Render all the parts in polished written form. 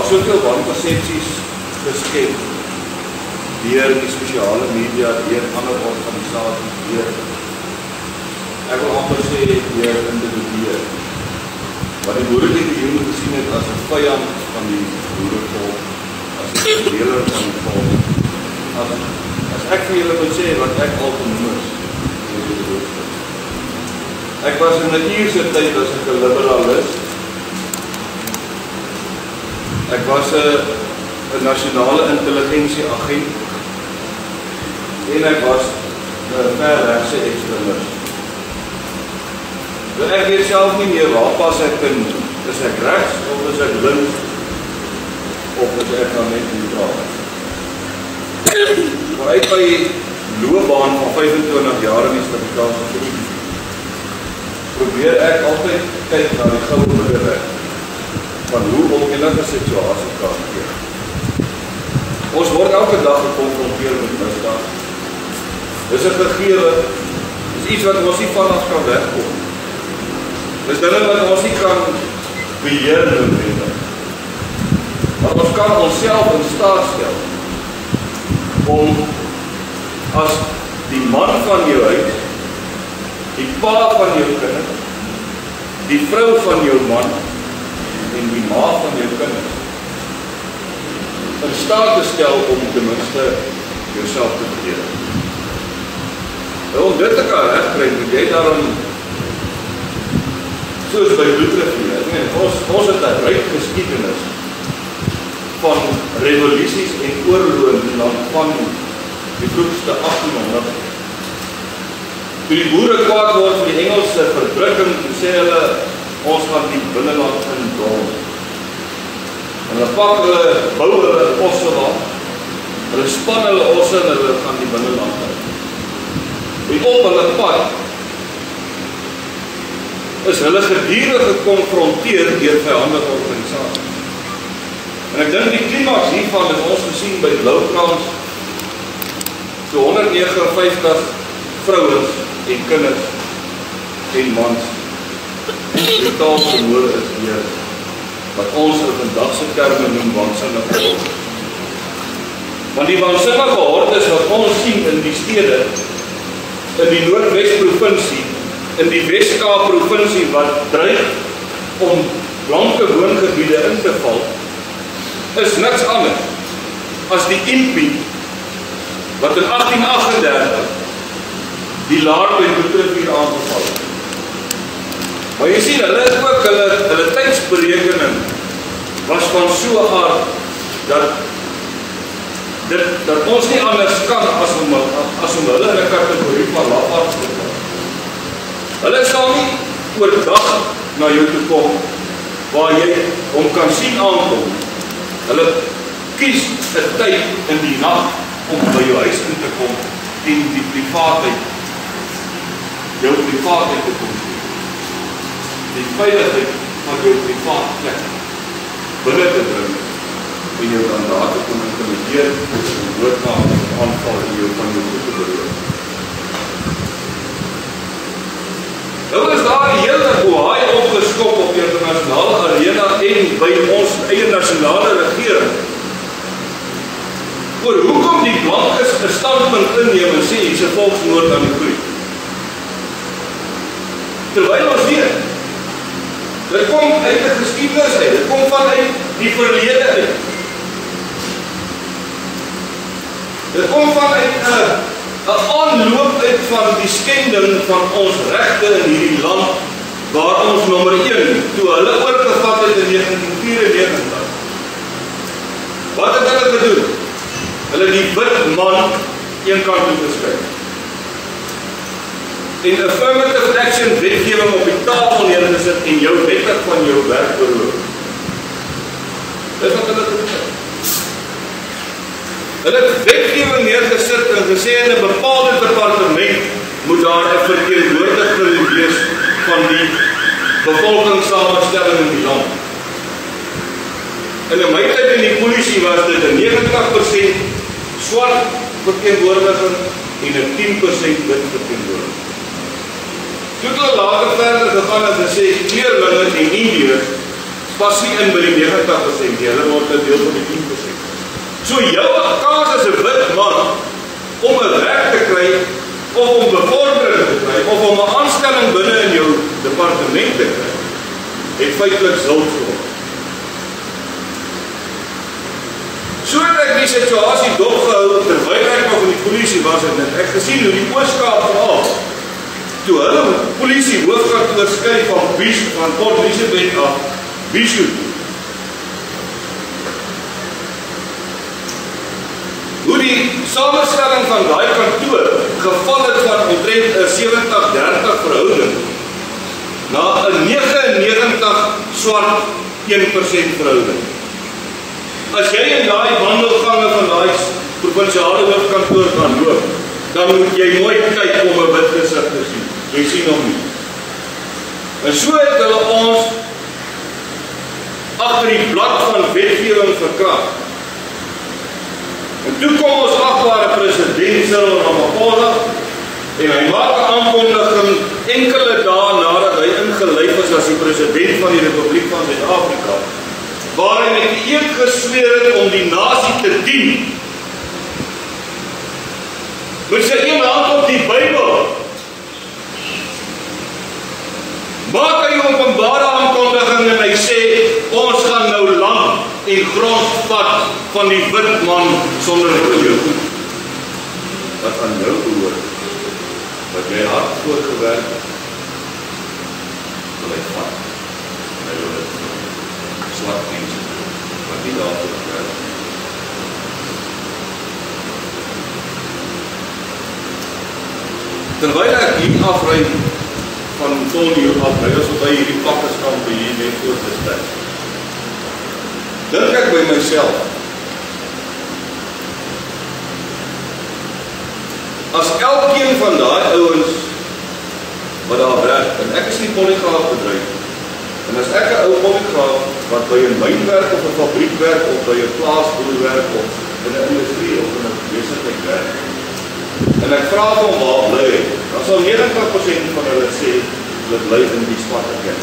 Daar's soveel wankonsepsies geskep deur die spesiale media, deur ander organisasies, deur ek wil amper sê deur individue wat die boerelegioen gesien het as 'n vyand van die boerevolk, as 'n verdeler van die volk. As ek vir julle moet sê wat ek al genoem is, ek was in 'n eerste tyd as ek 'n liberalis. Ek was 'n nasionale intelligensieagent en ek was 'n verregse ekstremis. Ek weet self nie meer waar pas ek in, is ek regs of is ek links of is ek dan net neutraal. Maar uit my loopbaan van 25 jaar in die Suid-Afrikaanse polisie probeer ek altyd kyk na die goue middelweg van hoe om enige situasie kan hanteer. Ons word elke dag gekonfronteer met misdaad. Dis 'n gegewe, dis iets wat ons nie vanaf kan wegkom. Dis dinge wat ons nie kan beheer noodwendig. Maar ons kan onsself in staat stel om as die man van jou huis, die pa van jou kinders, die vrou van jou man en die ma van jou kinders in staat te stel om ten minste jouself te verdedig. Om dit te kan regkry, moet jy daarom soos by Bloedrivier, ons het 'n ryk geskiedenis van revolusies en oorloë in die land van die vroegste 1800. Toe die boere kwaad word vir die Engelse verdrukking, sê hulle, ons gaan die binneland indrol. En hulle pak hulle, bou hulle osse daar, hulle span hulle osse en hulle gaan die binneland in. En op hulle pad is hulle gedurig gekonfronteer deur vyandige organisasies. En ek dink die klimaks hiervan het ons gesien by Bloukrans, so 159 vrouens en kinders en mans totaal vermoor is deur wat ons in vandag se terme noem waansinnige horde. Want die waansinnige hordes wat ons sien in die stede, in die Noordwes-provinsie, in die Wes-Kaap-provinsie wat dreig om blanke woongebiede in te val, is niks anders as die impi wat in 1838 die laar by Bloedrivier aangeval het. Maar jy sien, hulle het ook hulle tydsberekening was van so aard dat ons nie anders kan as om hulle in 'n kategorie van lafaards te plaas. Hulle sal nie oordag na jou toe kom waar jy hom kan sien aankom. Hulle kies 'n tyd in die nag om by jou huis in te kom en die privaatheid, jou privaatheid te kom. Die veiligheid van jou privaat plek binne te bring en jou dan daar te kom intimideer en doodmaak en aanval en jou van jou goed te beroof. Nou is daar die hele bohaai opgeskop op die internasionale arena en by ons eie nasionale regering oor hoekom die blankes 'n standpunt inneem en sê hier's 'n volksmoord aan die groei. Terwyl ons weet, dit kom uit die geskiedenis uit, dit kom vanuit die verlede uit. Dit kom vanuit 'n aanloop uit van die skending van ons regte in hierdie land, waar ons nommer 1, toe hulle oorgevat het in 1994. Wat het hulle gedoen? Hulle die wit man een kant toe geskuif. En affirmative action wetgewing op die tafel neergesit en jou wettig van jou werk beroof. Dis wat hulle gedoen het. Hulle het wetgewing neergesit en gesê in 'n bepaalde departement moet daar 'n verteenwoordiger wees van die bevolkingssamenstelling in die land. En in my tyd in die polisie was dit 'n 90% swart verteenwoordiger en 'n 10% wit verteenwoordiger. Toe het hulle later verder gegaan en gesê kleurlinge en Indiërs pas nie in by die 90%, hulle word 'n deel van die 10%. So jou kans as 'n wit man om 'n werk te kry, of om bevordering te kry, of om 'n aanstelling binne in jou departement te kry, het feitelik zult geword. So het ek die situasie dopgehou, terwyl ek nog in die polisie was, en ek gesien hoe die Oos-Kaap veral, toe hulle polisie hoofkantoor skuif van Port Elizabeth af, Bishop. Hoe die samenstelling van daai kantoor geval het van omtrent 'n 70-30 verhouding na 'n 99 swart 1% verhouding. As jy in daai wandelgange van daai provinsiale hoofkantoor gaan loop, dan moet jy mooi kyk om 'n wit gesig te sien. Jy sien hom nie. En so het hulle ons agter die blad van wetgewing verkrag. En toe kom ons agbare president Cyril Ramaphosa en hy maak 'n aankondiging enkele dae nadat hy ingelyf is as die president van die Republiek van Suid-Afrika, waar hy met die eed gesweer het om die nasie te dien. Met sy een hand op die Bybel maak hy openbare aankondiging en hy sê, ons gaan nou land en grond vat van die wit man sonder oorlog. Wat aan jou behoort, wat jy hard voorgewerk het, wil hy vat. Hy wil het swart mense, wat nie daarvoor gewerk. Terwyl ek hier afry van Volnieuw af, as wat hy hierdie pakke staan by hier net voor te stel, dink ek by myself, as elkeen van daai ouens wat daar werk, en ek is nie polygraaf bedryf, en as ek 'n ou polygraaf wat by 'n myn werk of 'n fabriek werk of by 'n plaasboer werk of in 'n industrie of in 'n besigheid werk, en ek vra hom waar bly, dan sal 90% van hulle sê hulle bly in die swart erken.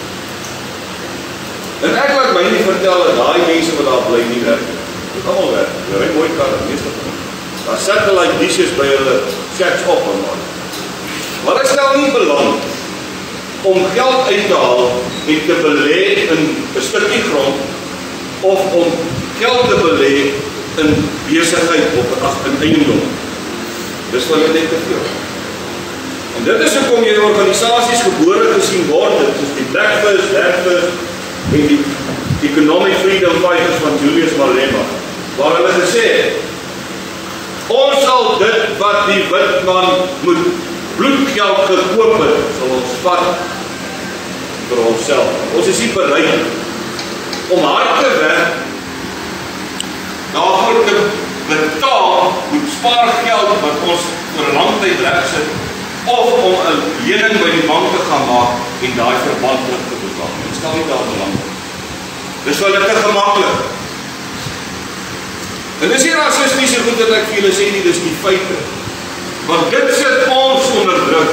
En ek laat my nie vertel dat daai mense wat daar bly nie werk. Dit almal werk. Jy ry mooi kar, meeste van hulle. Daar satellite dishes by hulle shacks op en man. Maar ek stel nie belang om geld uit te haal en te belê in 'n stukkie grond of om geld te belê in besigheid of in eiendom. Dis wat jy net te veel. En dit is hoekom jy organisasies gebore gesien word, soos die Blackfist, en die Economic Freedom Fighters van Julius Malema, waar hulle gesê het, ons sal dit wat die wit man moet bloedgeld gekoop het, sal ons vat vir onsself. Ons is nie bereid om hard te werk, daarvoor te betaal, moet spaargeld wat ons vir 'n lang tyd regsit, of om 'n lening by die bank te gaan maak en daai verband terug te betaal. Dit stel nie daar belang. Dis wel te gemaklik. En dis nie rassistiese goed wat ek vir julle sê nie, dis die feite. Want dit sit ons onder druk.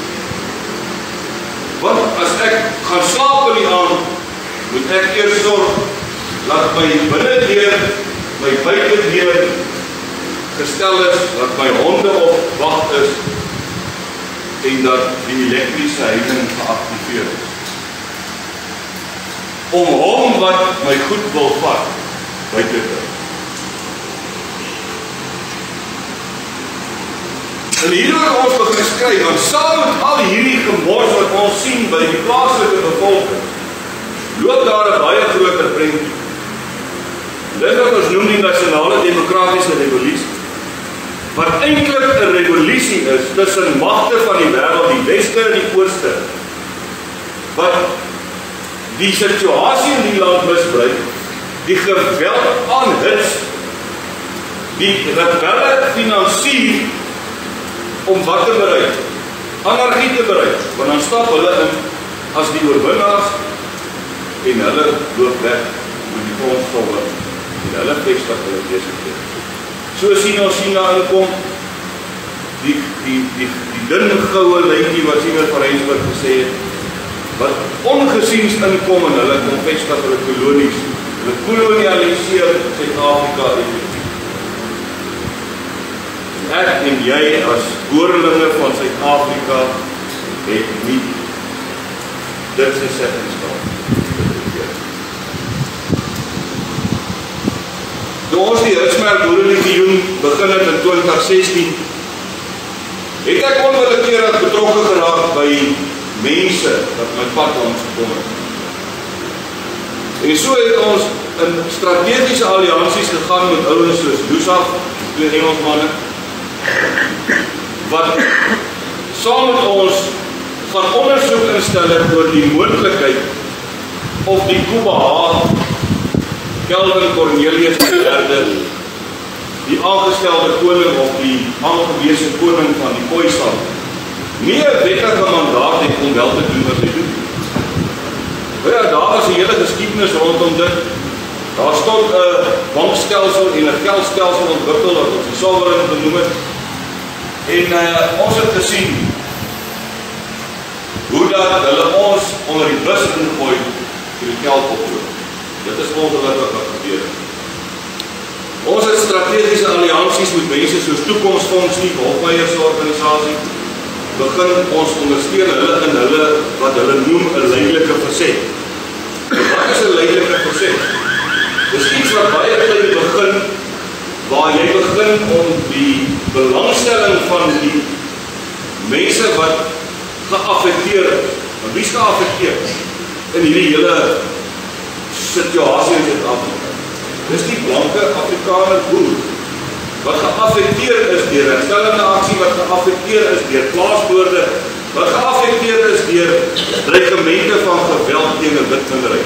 Want as ek gaan slaap in die aand, moet ek eers sorg dat my binnendeur, my buitendeur gestel is, dat my honde op wag is en dat die elektriese heining geactiveer is. Om hom wat my goed wil vat, buite te bring. En hier word ons begin skryf, want saam met al hierdie gemors wat ons sien by die plaaslike bevolking, loop daar 'n baie groter prentjie. Dit wat ons noem die nasionale demokratiese revolusie, wat eintlik 'n revolusie is tussen magte van die wêreld, die weste en die ooste, wat die situasie in die land misbruik, die geweld aanhits, die rebelle finansier om wat te bereik? Anargie te bereik, want dan stap hulle in as die oorwinnaars en hulle loop weg met die grondstowwe en hulle vestig hulle besighede. So sien ons China inkom, die dun goue lyntjie wat Simon van Rensburg gesê het, wat ongesiens inkom en hulle kom vestig hulle kolonies. Hulle kolonialiseer Suid-Afrika effektief. Ek en jy as boerlinge van Suid-Afrika het nie dit se settingstaat. Toe ons die Hirtsmerk Boerelegioen begin het in 2016, het ek onwillekeurig betrokke geraak by mense wat my pad langs gekom het. En so het ons in strategiese alliansies gegaan met ouens soos Lusaf, twee Engelsmanne, wat saam met ons gaan ondersoek instel het oor die moontlikheid of die Kubaha Kelvin Cornelius III, die aangestelde koning of die aangewese koning van die Khoisan, nie 'n wettige mandaat het om wel te doen wat hy doen. Ja, daar is 'n hele geskiedenis rondom dit. Daar stond 'n bankstelsel en 'n geldstelsel ontwikkel wat ons die sovereign genoem het. En ons het gesien hoe dat hulle ons onder die bus ingooi vir die geld oploop. Dit is ongelukkig wat gebeur het. Ons het strategiese alliansies met mense soos Toekomsfonds, die Hofmeyer se organisasie, begin ons ondersteun hulle in hulle wat hulle noem 'n leidelike verset. Wat is 'n leidelike verset? Dis iets wat baie klein begin, waar jy begin om die belangstelling van die mense wat geaffekteer is. Want wie is geaffekteer in hierdie hele situasie in Suid-Afrika? Dis die blanke Afrikaner boer wat geaffekteer is deur herstellende aksie, wat geaffekteer is deur plaasmoorde, wat geaffekteer is deur dreigemente van geweld teen 'n wit minderheid.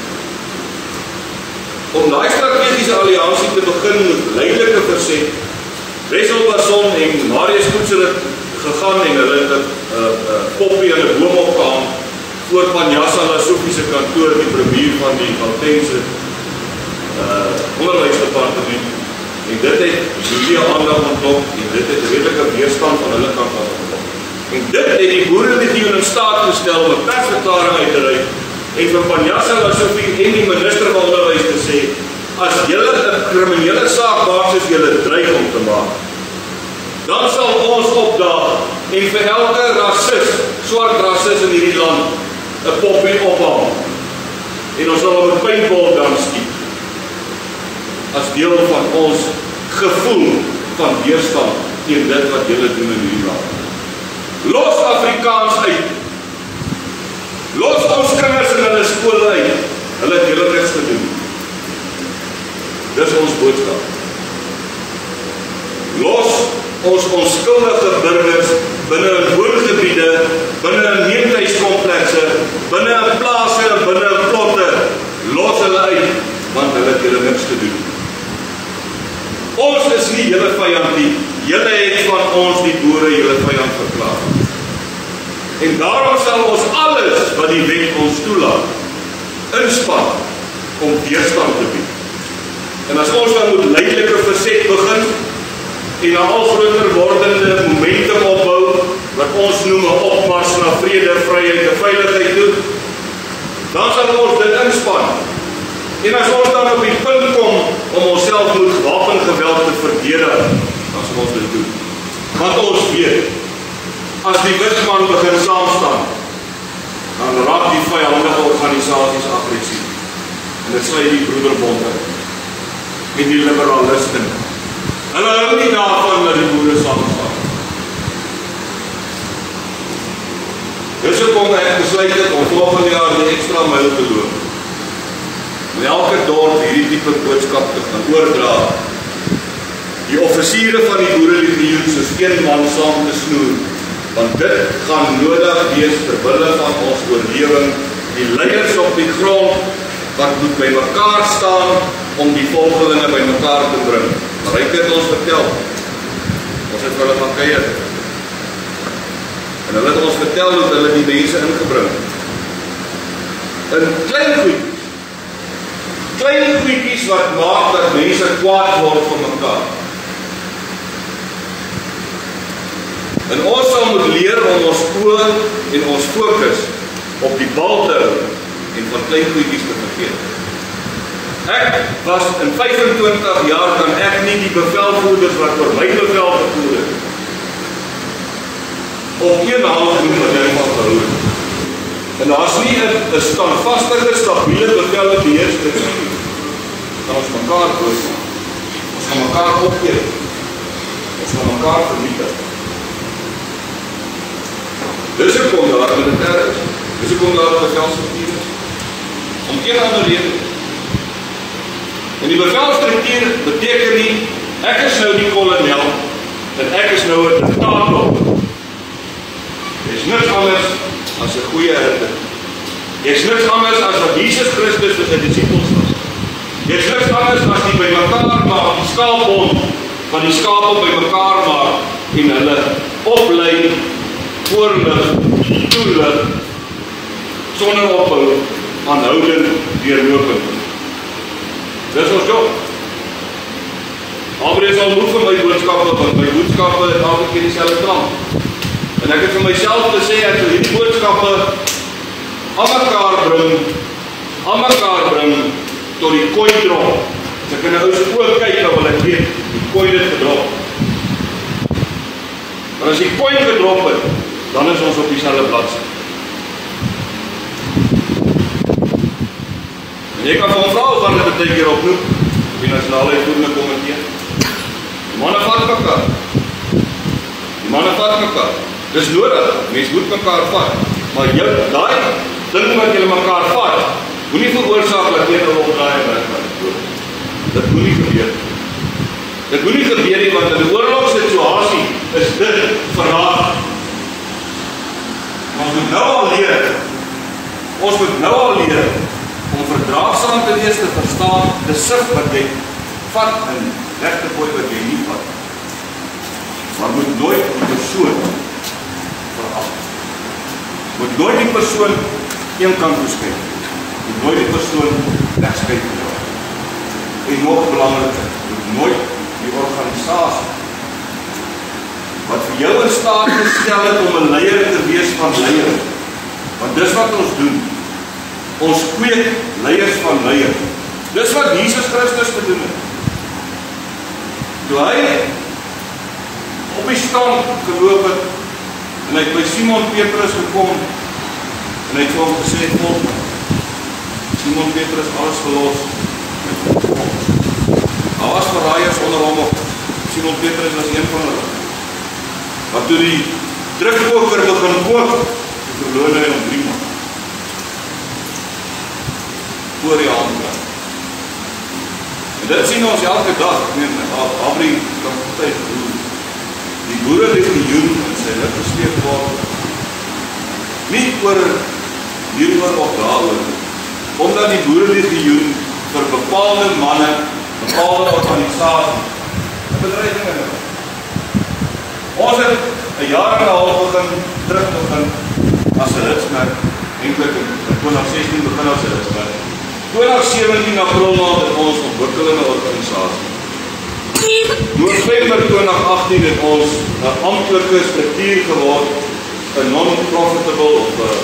Om daai strategiese alliansie te begin met leidelike verset, Wessel Basson en Marius Koetser het gegaan en hulle het 'n poppie in 'n boom opgehang voor Panjasa Lesofie se kantoor, die premier van die Gautengse onderwysdepartement. En dit het baie aandag ontlok en dit het redelike weerstand van hulle kant af ontlok. En dit het die Boerelegioen in staat gestel om 'n persverklaring uit te reik en vir Panjasa Lesofie en die minister van onderwys te sê, as julle 'n kriminele saak maak soos julle dreig om te maak, dan sal ons opdaag en vir elke rasis, swart rasis in hierdie land 'n poppie ophang. En ons sal op 'n paintball dan skiet. As deel van ons gevoel van weerstand teen dit wat julle doen in hierdie land. Los Afrikaans uit. Los ons kinders in hulle skole uit. Hulle het julle niks gedoen. Dis ons boodskap. Los ons onskuldige burgers binne in woongebiede, binne in meentuiskomplekse, binne in plase en binne in plotte. Los hulle uit, want hulle het julle niks gedoen. Ons is nie julle vyand nie. Julle het van ons die boere julle vyand verklaar. En daarom sal ons alles wat die wet ons toelaat inspann om weerstand te bied. En as ons dan moet leidelike verset begin en 'n al groter wordende momentum opbou wat ons noem 'n opmars na vrede, vryheid en veiligheid toe, dan sal ons dit inspann. En as ons dan op die punt kom om onsself met wapengeweld te verdedig, dan sal ons dit doen. Want ons weet, as die wit man begin saamstaan, dan raak die vyandige organisasies aggressief. En dit sluit die broederbonde en die liberalisten. Hulle hou nie daarvan dat die boere saamstaan. Dis hoekom ek besluit het om volgende jaar die extra myl te loop. In elke dorp hierdie tipe boodskap te gaan oordra. Die offisiere van die Boerelegioen soos een man saam te snoer, want dit gaan nodig wees ter wille van ons oorlewing, die leiers op die grond wat moet by mekaar staan om die volgelinge by mekaar te bring. Maar hy het ons vertel, ons het vir hulle gaan kuier, en hulle het ons vertel hoe hulle die mense ingebring. In klein goedjies wat maak dat mense kwaad word van mekaar. En ons sal moet leer om ons oë en ons fokus op die bal te hou en van klein goedjies te vergeet. Ek was in 25 jaar kan ek nie die bevelvoerders wat vir my bevel gevoer het op een hand noem wat jy van gehou het. En daar is nie 'n standvastige, stabiele bevelle beheerster nie. Dan ons mekaar doodmaak. Ons gaan mekaar opgeef. Ons gaan mekaar vernietig. Dis hoekom daar militêr is. Dis hoekom daar bevelstruktuur is. Om een ander rede. En die bevelstruktuur beteken nie, ek is nou die kolonel en ek is nou 'n diktator. Jy is niks anders as 'n goeie herder. Jy is niks anders as wat Jesus Christus vir sy disippels was. Jy is niks anders as die bymekaar maak, die skaapbond van die skape bymekaar maak en hulle oplei, voorlig, toelig, sonder ophou, aanhoudend, deurlopend. Dis ons job. Maar jy sal moed vir my boodskappe, want my boodskappe het elke keer dieselfde klank. En ek het vir myself gesê, ek wil hierdie boodskappe aan mekaar bring tot die kooi drop. As ek in 'n ou se oë kyk, dan wil ek weet, die kooi het gedrop. Maar as die kooi gedrop het, dan is ons op dieselfde bladsy. En jy kan van vrouw van dit baie keer opnoem, die nasionale uitvoerende komitee. Die manne vat mekaar. Dis nodig, mens moet mekaar vat. Maar jy, daai ding wat julle mekaar vat, moenie veroorsaak dat jy nou opdraai en werk. Dit moenie gebeur. Dit moenie gebeur nie, want in 'n oorlogssituasie is dit verraad. Maar ons moet nou al leer om verdraagsaam te wees, te verstaan, te sif wat jy vat en weg te gooi wat jy nie vat. Maar moet nooit die persoon verander. Moet nooit die persoon een kant toeskryf. Moet nooit die persoon wegskryf. En nog belangriker, moet nooit die organisasie wat vir jou in staat gestel het om 'n leier te wees van leiers. Want dis wat ons doen. Ons kweek leiers van leiers. Dis wat Jesus Christus gedoen het. Toe hy op die strand geloop het, en hy het by Simon Petrus gekom, en hy het vir hom gesê, volg my. Simon Petrus alles verlos, en daar was verraaiers onder hom op. Simon Petrus was een van hulle. Maar toe die drukkoker begin kook, toe verloor hy om 3 maand. Voor die hand. En dit sien ons elke dag, Abri kan getuig hoe die boerelegioen in sy lip gesteek word, nie oor hieroor of daaroor, omdat die boerelegioen vir bepaalde manne, bepaalde organisasies, 'n bedreiging in het. Ons het 'n jaar en 'n half terug begin as 'n hitsmerk, eintlik in 2016 begin as 'n hitsmerk. 2017 April maand het ons ontwikkelende organisasie. November 2018 het ons 'n amptelike struktuur geword, 'n non-profitable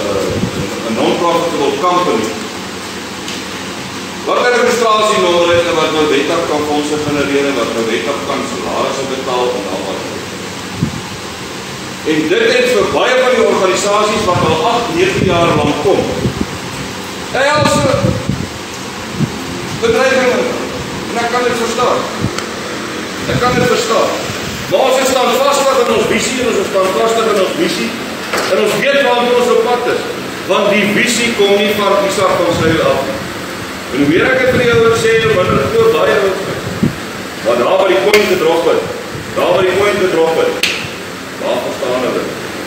company. Wat 'n registrasienommer het en wat nou wettig kan fondse genereer en wat nou wettig kan salarisse betaal en al wat. En dit het vir baie van die organisasies wat al 8-9 jaar lang kom, else bedreigingen, en ek kan dit verstaan. Maar ons is standvastig in ons visie, en ons is standvastig in ons missie, en ons weet waar ons op pad is, want die visie kom nie van die sak van sy af. En hoe meer ek het vir jou sê, hoe minder het voor daai wil kry. Maar daar waar die koning gedrop het, waar verstaan hulle?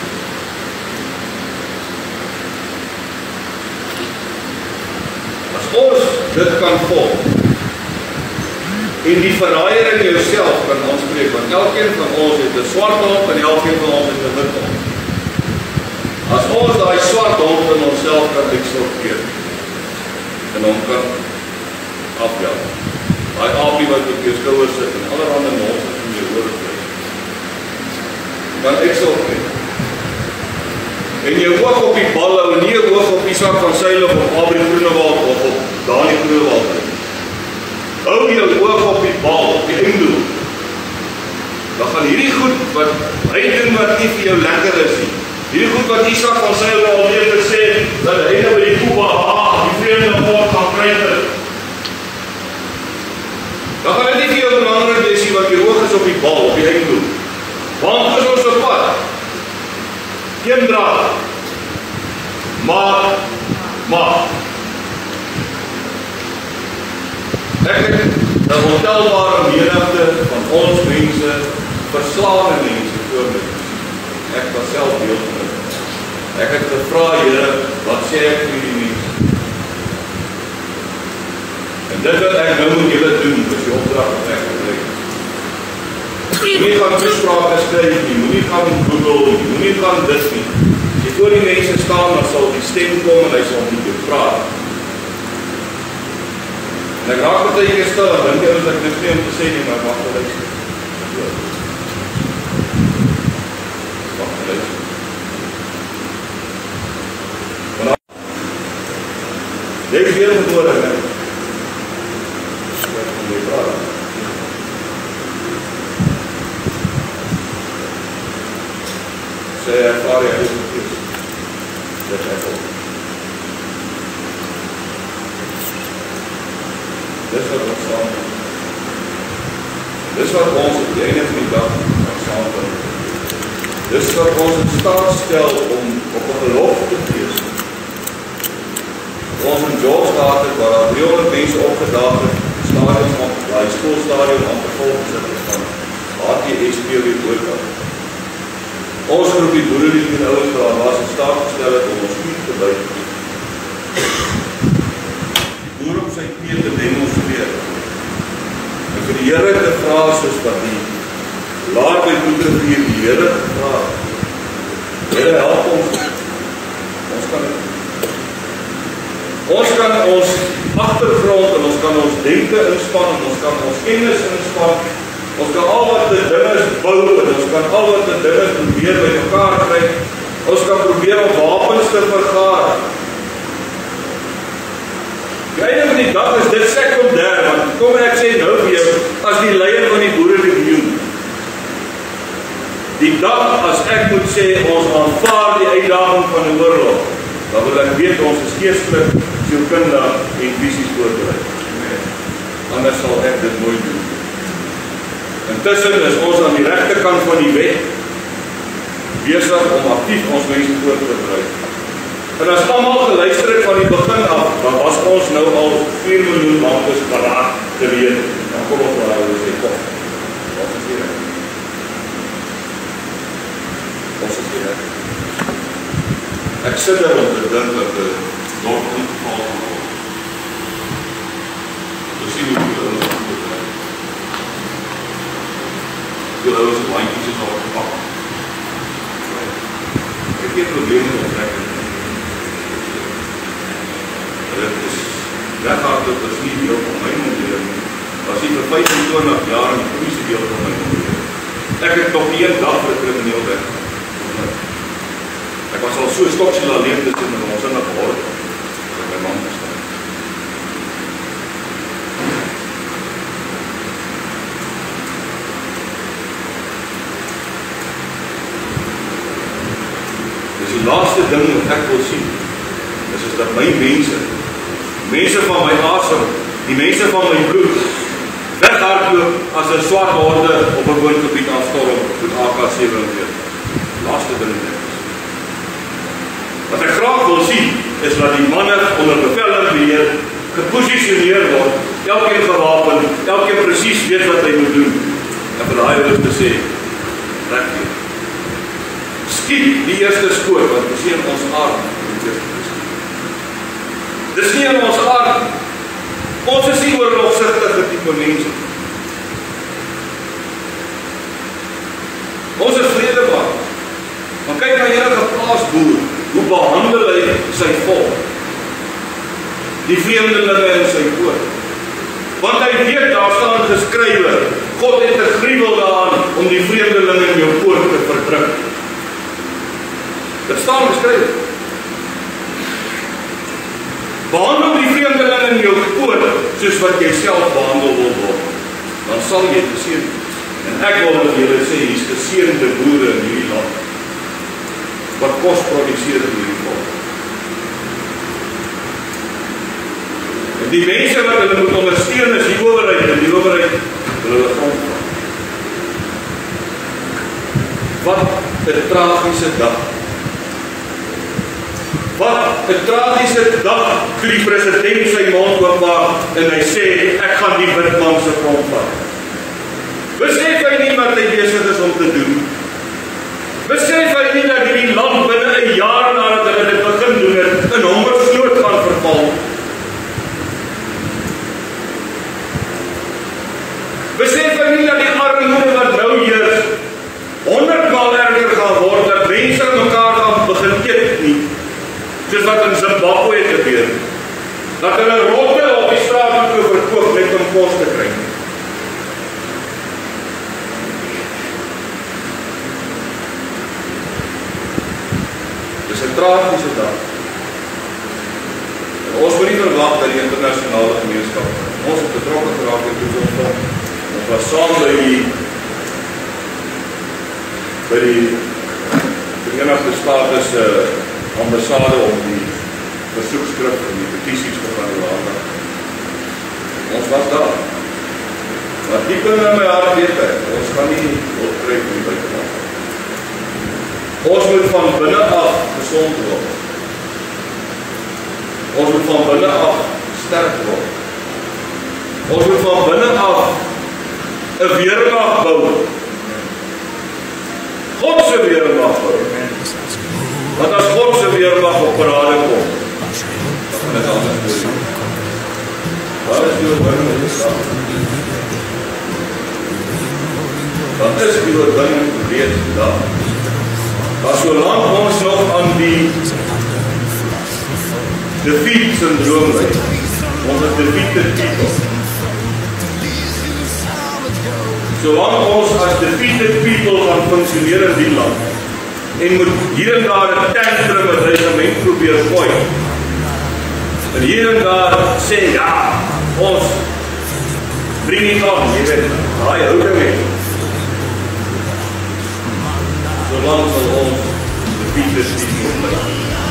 As ons dit kan volg, en die verraaier in jouself kan aanspreek, want elkeen van ons het 'n swart hond en elkeen van ons het 'n wit hond. As ons daai swart hond in onsself kan uitsorteer en hom kan afjaag, daai aapie wat op jou skouer sit en allerhande nonsens in jou ore kry, kan uitsorteer. En jou oog op die bal hou, nie jou oog op Isak van Sail of op Abri Groenewald of op Dani Groenewald. Hou jou oog op die bal, op die einddoel. Dan gaan hierdie goed wat hy doen wat nie vir jou lekker is nie. Hierdie goed wat Isak van Sail al weer gesê, dat hy nou by die Kuba, die vreemde woord gaan kry. Dan gaan dit nie vir jou belangrik wees wat die oog is op die bal, op die einddoel. Want is ons op pad. Geen draad. Maar. Ek het 'n ontelbare menigte van ons mense, verslaane mense voor my. Ek was self deel van dit. Ek het gevra, Here, wat sê ek vir die mense? En dit wat ek nou moet julle doen, is die opdrag wat ek gekry het. Moenie gaan toesprake skryf nie, moenie gaan Google nie, moenie gaan dit nie. As jy voor die mense staan, dan sal die stem kom en hy sal met jou praat. En ek raak met jy stil, en dink jy as ek niks nie om te sê nie, maar mag geluister. Mag geluister. Jy is weer gebore, hè? Ek kom weer praat. Sê ervaar jy is het is. Dit is op. Dis wat ons saam doen. Dis wat ons op die einde van die dag saam doen. Dis wat ons in staat stel om op 'n geloof te wees. Ons in George gehad het, waar daar 300 mense opgedaag het, die skoolstadion aan vervolg gesit het van HTSPW Boerkamp. Ons groep die boerelied en ouers daar was in staat gestel het om ons vuur te buig. Die boer op sy knie te demonstreer. En vir die Here te vra soos wat die laat by Boerrivier die Here gevra. Here help ons. Ons kan ons agtergrond en ons kan ons denke inspann en ons kan ons kennis inspann. Ons kan al wat die dinge bou en ons kan al wat die dinge probeer by mekaar kry. Ons kan probeer om wapens te vergaar. Die einde van die dag is dit sekondêr, want kom ek sê nou vir jou, as die leier van die Boerrivier, die dag as ek moet sê, ons aanvaar die uitdaging van die oorlog, dan wil ek weet, ons is geestelik, sielkundig en visies voorbereid. Anders sal ek dit nooit doen. Intussen is ons aan die regterkant van die wet besig om aktief ons mense voor te bereid. En as almal geluister het van die begin af, dan was ons nou al 4 miljoen maanders paraat te weet. Dan kom ons maar en sê, kom, wat is hier? Ons is hier. Ek sit daar om te dink dat dit nog nie geval kan word. Ons sien hoe veel ons aan moet krijg. Veel ouers en lijntjes is al gepakt. Ek het geen probleem met ontrekken. Dit is weghaard, dit is nie deel van my model. As jy vir 25 jaar in die polisie deel van my model. Ek het nog nie een dag vir krimineel weg. Ek was al so stoksie alleen tussen en ons in die gehoor. Ek het my man gestaan. Dis die laaste ding wat ek wil sien. Dis is dat my mense van my asem, die mense van my bloed, weghardloop as 'n swart horde op 'n woongebied afstorm met AK-47. Laaste ding is. Wat ek graag wil sien, is dat die manne onder bevel en beheer geposisioneer word, elkeen gewapen, elkeen presies weet wat hy moet doen. En vir daai ouers te sê, trek hier. Skiet die eerste skoot, want dis nie in ons aard. Dis nie in ons aard. Ons is nie oorlogsigtige tipe mense. Ons is vredebaar. Maar kyk na enige plaasboer, hoe behandel hy sy volk? Die vreemdelinge in sy poort. Want hy weet, daar staan geskrywe, God het 'n gruwel daaraan om die vreemdelinge in jou poort te verdruk. Dit staan geskrywe. soos wat jy self behandel wil word, dan sal jy geseën word. En ek wil met julle sê, hier's geseënde boere in hierdie land, wat kos produseer in hierdie volk. En die mense wat hulle moet ondersteun is die owerheid, en die owerheid wil hulle grond van. Wat 'n tragiese dag. Wat 'n tragiese dag toe die president sy mond oopmaak en hy sê, ek gaan die wit man se grond vat. Besef hy nie wat hy besig is om te doen? Besef hy nie dat hierdie land binne 'n jaar nadat hulle dit begin doen het, in hongersnood gaan verval? Besef hy nie dat die armoede wat nou heers 100 maal erger gaan word, dat mense mekaar gaan begin eet nie, soos wat in Zimbabwe gebeur, dat hulle rotte op die straat moet verkoop net om kos te kry. Dis 'n tragiese dag. En ons moet nie verwag dat die internasionale gemeenskap, ons het betrokke geraak in die toekomst, ons was saam by die Verenigde State ambassade om die versoekskrif en die petisies te gaan later. Ons was daar. Maar diep in my hart weet ek, ons gaan nie optrek nie by te maak. Ons moet van binne af gesond word. Ons moet van binne af sterk word. Ons moet van binne af 'n weermag bou. God se weermag bou. Want as God se weermag op parade kom, dan gaan dit anders doen. Waar is die oorwinning in die stad? Wat is die oorwinning reeds daar? Maar solank ons nog aan die defeat syndroom leid, ons is defeated people. Solang ons as defeated people gaan funksioneer in die land, en moet hier en daar 'n tantrum, 'n regiment probeer gooi, en hier en daar sê, ja, ons bring nie aan, jy weet, daai houding het. Solang sal ons defeated people bly.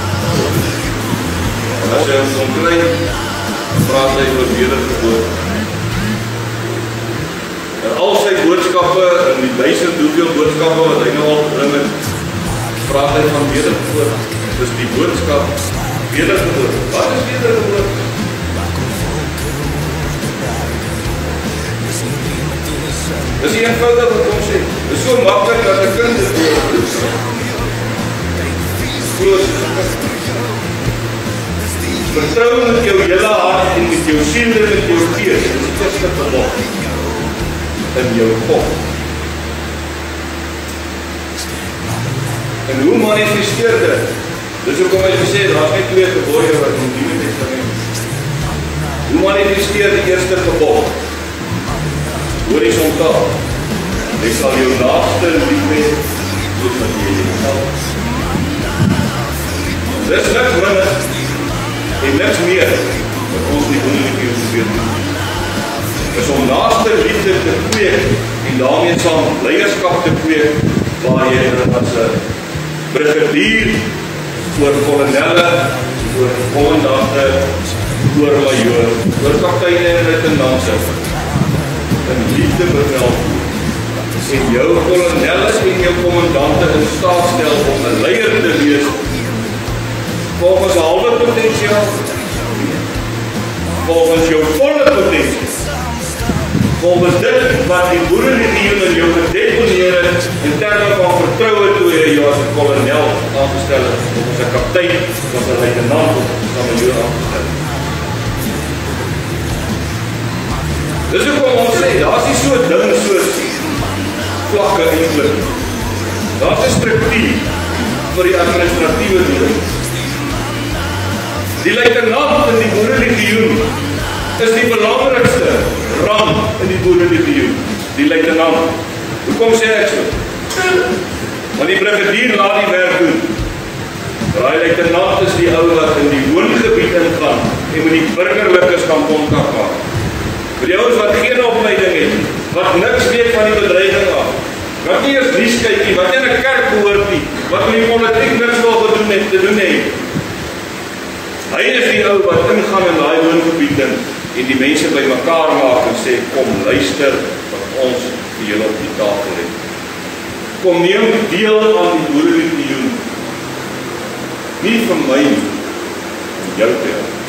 En as jy ons omkry, praat hy oor wedergeboorte. En al sy boodskappe, en die duisend hoeveel boodskappe wat hy nou al gebring het, praat hy van wedergeboorte. Dis die boodskap, wedergeboorte. Wat is wedergeboorte? Dis die eenvoudig wat ons sê. Dis so maklik dat 'n kind dit hoor. Vertrou met jou hele hart en met jou siel en met jou gees. Dis die eerste gebod in jou God. En hoe manifesteer dit? Dis hoekom hy gesê het, daar is net 2 gebooie wat in die Nuwe Testament. Hoe manifesteer die eerste gebod? Horisontaal. Jy sal jou naaste lief hê soos wat jy jouself. Dis niks minder en niks meer wat ons nie wonderlike probeer doen. Is om naaste liefde te kweek en daarmee saam leierskap te kweek waar jy as 'n brigadier oor kolonelle, oor kommandante, oor majoor, oor kapteine en luitenante in liefde bevel en jou kolonelle en jou kommandante in staat stel om 'n leier te wees volgens halwe potensiaal, volgens jou volle potensiaal, volgens dit wat die boerelegioen in jou gedeponeer het in terme van vertroue toe jy jou as 'n kolonel aangestel het, of as 'n kaptein, of as 'n luitenant, of as 'n majoor aangestel het. Dis hoekom ons sê, daar is nie so ding soos vlakke eintlik. Daar is 'n struktuur vir die administratiewe doel. Die luitenant in die boerelegioen is die belangrikste rang in die boerelegioen, die luitenant. Hoekom sê ek so? Want die brigadier laat die werk doen. Daai luitenant is die ou wat in die woongebied ingaan en met die burgerlikes gaan kontak maak. Vir die ouens wat geen opleiding het, wat niks weet van die bedreiging af, wat nie eens nuus kyk nie, wat nie in 'n kerk behoort nie, wat in die politiek niks wil te doen het. Hy is die ou wat ingaan in daai woongebied en die mense by mekaar maak en sê, kom luister wat ons vir julle op die tafel het. Kom neem deel aan die boerelegioen. Nie vir my, vir jou te help.